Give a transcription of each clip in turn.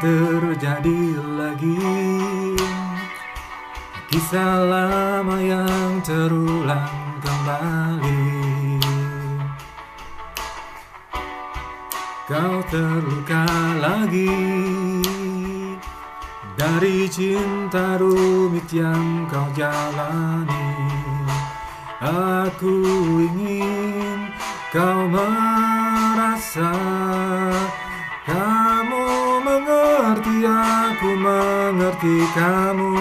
terjadi lagi. Kisah lama yang terulang kembali. Kau terluka lagi dari cinta rumit yang kau jalani. Aku ingin kau merasa, kamu mengerti, aku mengerti kamu.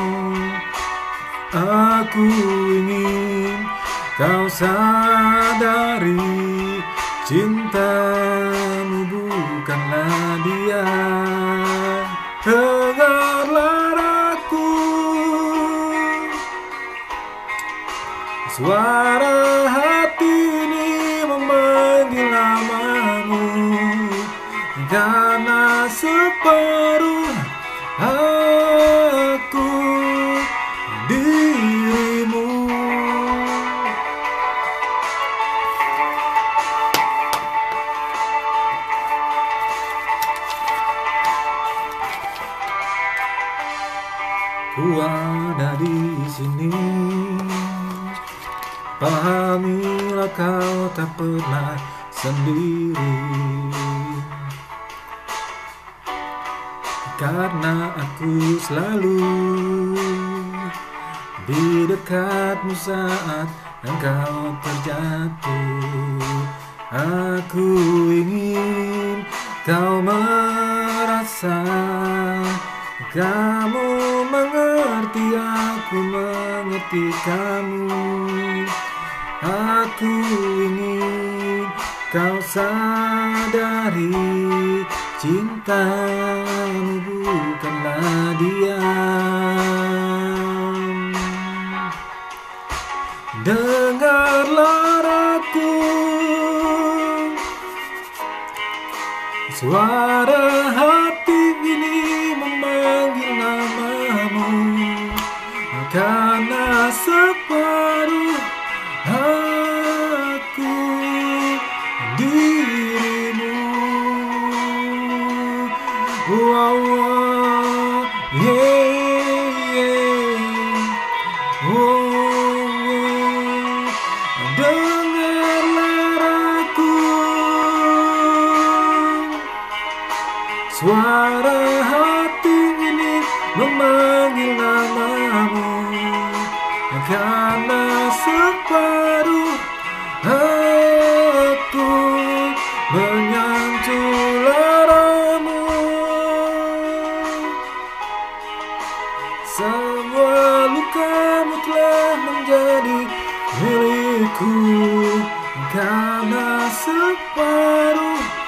Aku ingin kau sadari, cintamu bukanlah dia. Dengarlah aku, suara hati ini memanggil namamu, karena separuh aku dirimu. Ku ada di sini, pahamilah kau tak pernah sendiri. Karena aku selalu di dekatmu saat engkau terjatuh. Aku ingin kau merasa, kamu mengerti, aku mengerti kamu. Aku ingin kau sadari, cintamu bukanlah diam. Dengarlah aku, suara hati ini memanggil namamu, karena separuh aku dirimu. Wow, wow, yeah, yeah. Oh, dengarlah aku, suara hati ini memanggil namamu, karena separuh aku menyentuh laramu. Semua lukamu telah menjadi milikku, karena separuh